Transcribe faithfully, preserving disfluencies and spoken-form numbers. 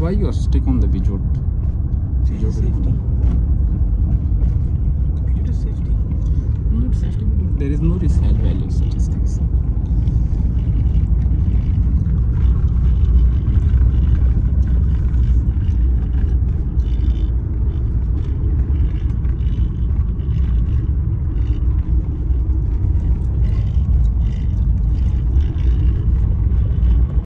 Why you are stick on the Peugeot? Peugeot safety. Peugeot safety. Not safety, but there is no resale value statistics.